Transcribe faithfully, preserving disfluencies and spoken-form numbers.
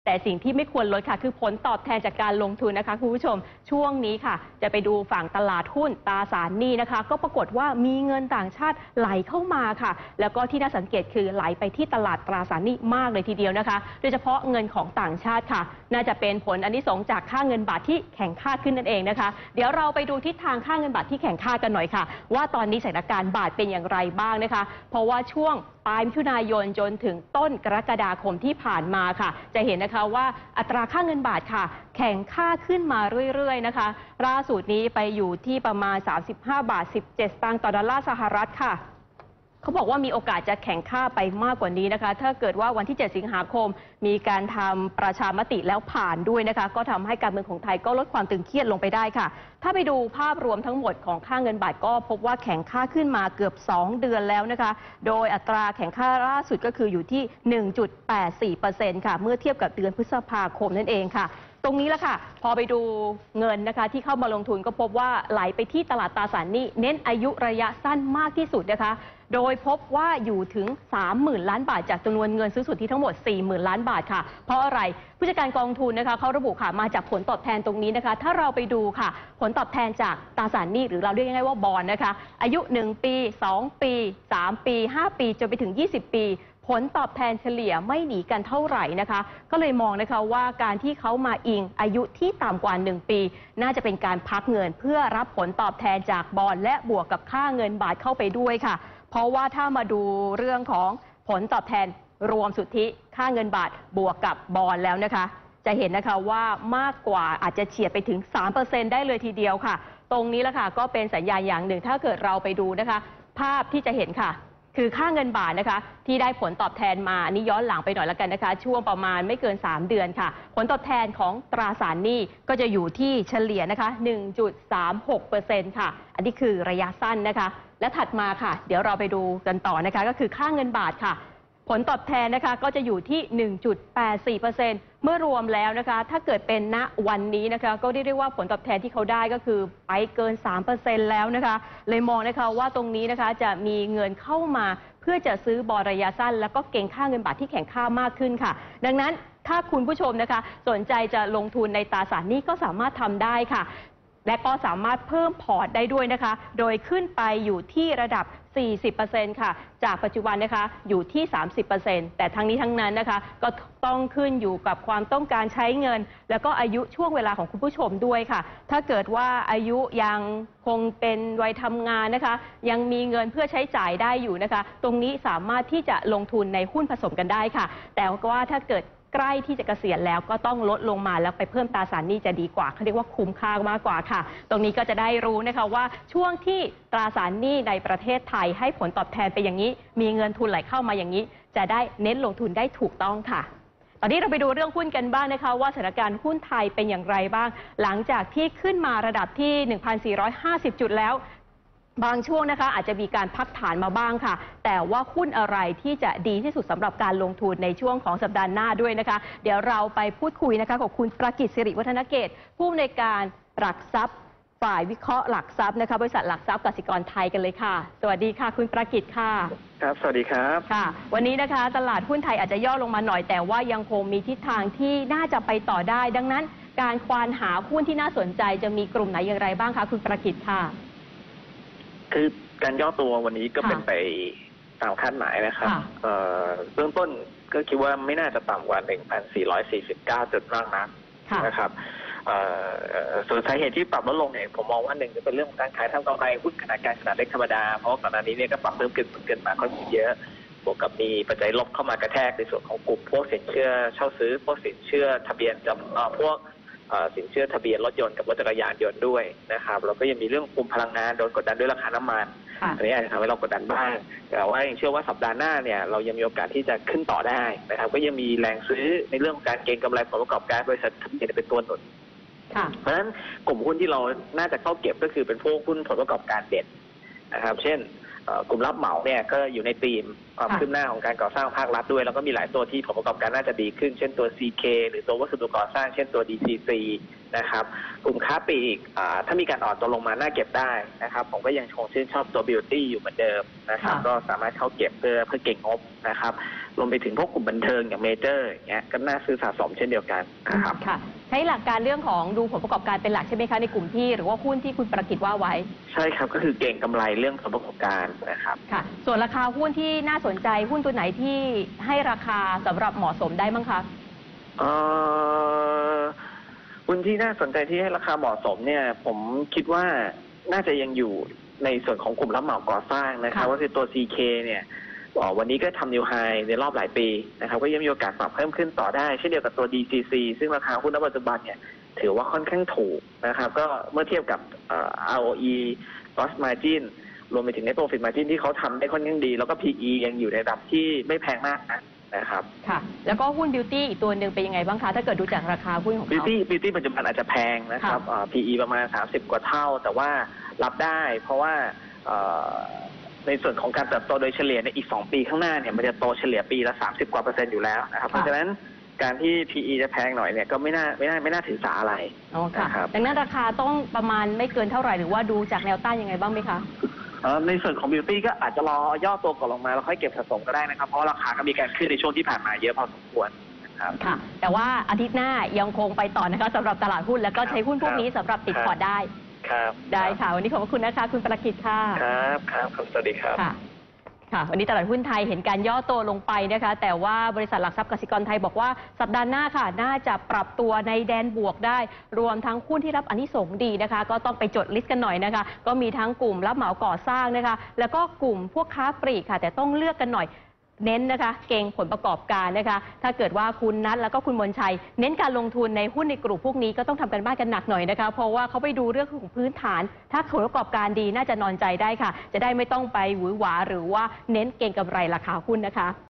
แต่สิ่งที่ไม่ควรลดค่ะคือผลตอบแทนจากการลงทุนนะคะคุณผู้ชมช่วงนี้ค่ะจะไปดูฝั่งตลาดหุ้นตราสารหนี้นะคะก็ปรากฏว่ามีเงินต่างชาติไหลเข้ามาค่ะแล้วก็ที่น่าสังเกตคือไหลไปที่ตลาดตราสารหนี้มากเลยทีเดียวนะคะโดยเฉพาะเงินของต่างชาติค่ะน่าจะเป็นผลอานิสงส์จากค่าเงินบาทที่แข็งค่าขึ้นนั่นเองนะคะเดี๋ยวเราไปดูทิศทางค่าเงินบาทที่แข็งค่ากันหน่อยค่ะว่าตอนนี้สถานการณ์บาทเป็นอย่างไรบ้างนะคะเพราะว่าช่วงปลายมิถุนายนจนถึงต้นกรกฎาคมที่ผ่านมาค่ะจะเห็นนะคะว่าอัตราค่าเงินบาทค่ะแข็งค่าขึ้นมาเรื่อยๆนะคะล่าสุดนี้ไปอยู่ที่ประมาณสามสิบห้าบาทสิบเจ็ดสตางค์ต่อดอลลาร์สหรัฐค่ะเขาบอกว่ามีโอกาสจะแข่งค่าไปมากกว่านี้นะคะถ้าเกิดว่าวันที่เจ็ดสิงหาคมมีการทำประชามติแล้วผ่านด้วยนะคะก็ทำให้การเมืองของไทยก็ลดความตึงเครียดลงไปได้ค่ะถ้าไปดูภาพรวมทั้งหมดของค่าเงินบาทก็พบว่าแข่งค่าขึ้นมาเกือบสองเดือนแล้วนะคะโดยอัตราแข่งค่าล่าสุดก็คืออยู่ที่ หนึ่งจุดแปดสี่เปอร์เซ็นต์ ค่ะเมื่อเทียบกับเดือนพฤษภาคมนั่นเองค่ะตรงนี้แหละค่ะพอไปดูเงินนะคะที่เข้ามาลงทุนก็พบว่าไหลไปที่ตลาดตราสารหนี้เน้นอายุระยะสั้นมากที่สุดนะคะโดยพบว่าอยู่ถึง สามหมื่น ล้านบาทจากจำนวนเงินซื้อสุทธิทั้งหมด สี่หมื่น ล้านบาทค่ะเพราะอะไรผู้จัดการกองทุนนะคะเขาระบุค่ะมาจากผลตอบแทนตรงนี้นะคะถ้าเราไปดูค่ะผลตอบแทนจากตราสารหนี้หรือเราเรียกง่ายๆว่าบอนด์นะคะอายุหนึ่งปีสองปีสามปีห้าปีจนไปถึงยี่สิบปีผลตอบแทนเฉลี่ยไม่หนีกันเท่าไหร่นะคะก็เลยมองนะคะว่าการที่เขามาอิงอายุที่ต่ำกว่าหนึ่งปีน่าจะเป็นการพักเงินเพื่อรับผลตอบแทนจากบอนด์และบวกกับค่าเงินบาทเข้าไปด้วยค่ะเพราะว่าถ้ามาดูเรื่องของผลตอบแทนรวมสุทธิค่าเงินบาทบวกกับบอนด์แล้วนะคะจะเห็นนะคะว่ามากกว่าอาจจะเฉียดไปถึง สามเปอร์เซ็นต์ ได้เลยทีเดียวค่ะตรงนี้แหละค่ะก็เป็นสัญญาณอย่างหนึ่งถ้าเกิดเราไปดูนะคะภาพที่จะเห็นค่ะคือค่าเงินบาทนะคะที่ได้ผลตอบแทนมาอันนี้ย้อนหลังไปหน่อยแล้วกันนะคะช่วงประมาณไม่เกินสามเดือนค่ะผลตอบแทนของตราสารหนี้ก็จะอยู่ที่เฉลี่ยนะคะ หนึ่งจุดสามหกเปอร์เซ็นต์ ค่ะอันนี้คือระยะสั้นนะคะและถัดมาค่ะเดี๋ยวเราไปดูกันต่อนะคะก็คือค่าเงินบาทค่ะผลตอบแทนนะคะก็จะอยู่ที่ หนึ่งจุดแปดสี่เปอร์เซ็นต์ เมื่อรวมแล้วนะคะถ้าเกิดเป็นณวันนี้นะคะก็เรียกได้ว่าผลตอบแทนที่เขาได้ก็คือไปเกิน สามเปอร์เซ็นต์ แล้วนะคะเลยมองนะคะว่าตรงนี้นะคะจะมีเงินเข้ามาเพื่อจะซื้อบอลระยะสั้นแล้วก็เก็งค่าเงินบาทที่แข็งค่ามากขึ้นค่ะดังนั้นถ้าคุณผู้ชมนะคะสนใจจะลงทุนในตราสารหนี้ก็สามารถทำได้ค่ะและก็สามารถเพิ่มพอร์ตได้ด้วยนะคะโดยขึ้นไปอยู่ที่ระดับ สี่สิบเปอร์เซ็นต์ ค่ะจากปัจจุบันนะคะอยู่ที่ สามสิบเปอร์เซ็นต์ แต่ทั้งนี้ทั้งนั้นนะคะก็ต้องขึ้นอยู่กับความต้องการใช้เงินแล้วก็อายุช่วงเวลาของคุณผู้ชมด้วยค่ะถ้าเกิดว่าอายุยังคงเป็นวัยทำงานนะคะยังมีเงินเพื่อใช้จ่ายได้อยู่นะคะตรงนี้สามารถที่จะลงทุนในหุ้นผสมกันได้ค่ะแต่ว่าถ้าเกิดใกล้ที่จะเกษียณแล้วก็ต้องลดลงมาแล้วไปเพิ่มตราสารหนี้จะดีกว่าเขาเรียกว่าคุ้มค่ามากกว่าค่ะตรงนี้ก็จะได้รู้นะคะว่าช่วงที่ตราสารหนี้ในประเทศไทยให้ผลตอบแทนไปอย่างนี้มีเงินทุนไหลเข้ามาอย่างนี้จะได้เน้นลงทุนได้ถูกต้องค่ะตอนนี้เราไปดูเรื่องหุ้นกันบ้างนะคะว่าสถานการณ์หุ้นไทยเป็นอย่างไรบ้างหลังจากที่ขึ้นมาระดับที่ หนึ่งพันสี่ร้อยห้าสิบ จุดแล้วบางช่วงนะคะอาจจะมีการพักฐานมาบ้างค่ะแต่ว่าหุ้นอะไรที่จะดีที่สุดสำหรับการลงทุนในช่วงของสัปดาห์หน้าด้วยนะคะเดี๋ยวเราไปพูดคุยนะคะกับคุณประกิตสิริวัฒนเกตผู้อำนวยการหลักทรัพย์ฝ่ายวิเคราะห์หลักทรัพย์นะคะบริษัทหลักทรัพย์กสิกรไทยกันเลยค่ะสวัสดีค่ะคุณประกิตค่ะครับสวัสดีครับค่ะวันนี้นะคะตลาดหุ้นไทยอาจจะย่อลงมาหน่อยแต่ว่ายังคงมีทิศทางที่น่าจะไปต่อได้ดังนั้นการควานหาหุ้นที่น่าสนใจจะมีกลุ่มไหนอย่างไรบ้างคะคุณประกิตค่ะคือการย่อตัววันนี้ก็เป็นไปตามคาดหมายนะครับเบื้องต้นก็คิดว่าไม่น่าจะต่ำกว่า หนึ่งพันสี่ร้อยสี่สิบเก้า จุดมากนักนะครับส่วนสาเหตุที่ปรับลดลงเนี่ยผมมองว่าหนึ่งจะเป็นเรื่องของการขายทำกำไรหุ้นขนาดกลางขนาดเล็กธรรมดาเพราะก่อนหน้านี้เนี่ยก็ปรับเพิ่มขึ้นเกินมาค่อนข้างเยอะบวกกับมีปัจจัยลบเข้ามากระแทกในส่วนของกลุ่มพวกสินเชื่อเช่าซื้อพวกสินเชื่อทะเบียนจำพวกสินเชื่อทะเบียนรถยนต์กับรถจักรยานยนต์ด้วยนะครับแล้วก็ยังมีเรื่องกลุ่มพลังงานโดนกดดันด้วยราคาน้ำมันอันนี้อาจจะทำให้เรากดดันบ้างแต่ว่ายังเชื่อว่าสัปดาห์หน้าเนี่ยเรายังมีโอกาสที่จะขึ้นต่อได้นะครับก็ยังมีแรงซื้อในเรื่องของการเก็งกำไรผลประกอบการบริษัททะเบียนเป็นตัวหนุนเพราะฉะนั้นกลุ่มหุ้นที่เราน่าจะเข้าเก็บก็คือเป็นพวกหุ้นผลประกอบการเด่นนะครับเช่นกลุ่มรับเหมาเนี่ยก็อยู่ในธีมความคืบหน้าของการก่อสร้างภาครัฐด้วยแล้วก็มีหลายตัวที่ผลประกอบการน่าจะดีขึ้นเช่นตัว ซี เค หรือตัววัสดุก่อสร้างเช่นตัว ดี ซี ซี นะครับกลุ่มค้าปลีกถ้ามีการอ่อนตัวลงมาน่าเก็บได้นะครับผมก็ยังคงชื่นชอบตัว Beauty อยู่เหมือนเดิมนะครับก็สามารถเข้าเก็บเพื่อเพื่อเก็งงบนะครับรวมไปถึงพวกกลุ่มบันเทิงอย่างเมเจอร์อย่างเงี้ยก็น่าซื้อสะสมเช่นเดียวกันนะครับค่ะใช้หลักการเรื่องของดูผลประกอบการเป็นหลักใช่ไหมคะในกลุ่มที่หรือว่าหุ้นที่คุณประกิตว่าไว้ใช่ครับก็คือเก็งกำไรเรื่องผลประกอบการนะครับค่ะส่วนราคาหุ้นที่น่าสนใจหุ้นตัวไหนที่ให้ราคาสำหรับเหมาะสมได้มั้งคะเอ่อหุ้นที่น่าสนใจที่ให้ราคาเหมาะสมเนี่ยผมคิดว่าน่าจะยังอยู่ในส่วนของกลุ่มรับเหมาก่อสร้างนะครับว่าคือตัว ซี เค เนี่ยวันนี้ก็ทำนิวไฮในรอบหลายปีนะครับก็ยังมีโอกาสปรับเพิ่มขึ้นต่อได้เช่นเดียวกับตัว ดี ซี ซี ซึ่งราคาหุ้นณปัจจุบันเนี่ยถือว่าค่อนข้างถูกนะครับก็เมื่อเทียบกับ อาร์ โอ อี Gross Margin รวมไปถึง Net Profit Margin ที่เขาทำได้ค่อนข้างดีแล้วก็ พี อี ยังอยู่ในระดับที่ไม่แพงมากนะครับค่ะแล้วก็หุ้น Beauty อีกตัวหนึ่งเป็นยังไงบ้างคะถ้าเกิดดูจากราคาหุ้นของเขา Beauty Beauty ปัจจุบันอาจจะแพงนะครับ พี อี ประมาณสามสิบกว่าเท่าแต่ว่ารับได้เพราะว่าในส่วนของการเติบโตโดยเฉลี่ยในอีกสองปีข้างหน้าเนี่ยมันจะโตเฉลี่ยปีละสามสิบกว่าเปอร์เซ็นต์อยู่แล้วนะครับเพราะฉะนั้นการที่ พี อี จะแพงหน่อยเนี่ยก็ไม่น่าไม่น่าไม่น่าถือสาอะไรอ๋อค่ะดังนั้นราคาต้องประมาณไม่เกินเท่าไหร่หรือว่าดูจากแนวต้านยังไงบ้างไหมคะในส่วนของ Beauty ก็อาจจะรอย่อตัวก่อนลงมาแล้วค่อยเก็บสะสมก็ได้นะครับเพราะราคาก็มีการขึ้นในช่วงที่ผ่านมาเยอะพอสมควรนะครับค่ะแต่ว่าอาทิตย์หน้ายังคงไปต่อนะคะสำหรับตลาดหุ้นแล้วก็ใช้หุ้นพวกนี้สำหรับติดพอร์ตได้ครับได้ค่ะวันนี้ขอบคุณนะคะคุณประกิตค่ะครับครับสวัสดีครับค่ะค่ะวันนี้ตลาดหุ้นไทยเห็นการย่อตัวลงไปนะคะแต่ว่าบริษัทหลักทรัพย์กสิกรไทยบอกว่าสัปดาห์หน้าค่ะน่าจะปรับตัวในแดนบวกได้รวมทั้งหุ้นที่รับอานิสงส์ดีนะคะก็ต้องไปจดลิสต์กันหน่อยนะคะก็มีทั้งกลุ่มรับเหมาก่อสร้างนะคะแล้วก็กลุ่มพวกค้าปลีกค่ะแต่ต้องเลือกกันหน่อยเน้นนะคะเก่งผลประกอบการนะคะถ้าเกิดว่าคุณนัทแล้วก็คุณมนชัยเน้นการลงทุนในหุ้นในกลุ่มพวกนี้ก็ต้องทำกันบ้านกันหนักหน่อยนะคะเพราะว่าเขาไปดูเรื่องของพื้นฐานถ้าผลประกอบการดีน่าจะนอนใจได้ค่ะจะได้ไม่ต้องไปหวือหวาหรือว่าเน้นเก่งกำไรราคาหุ้นนะคะ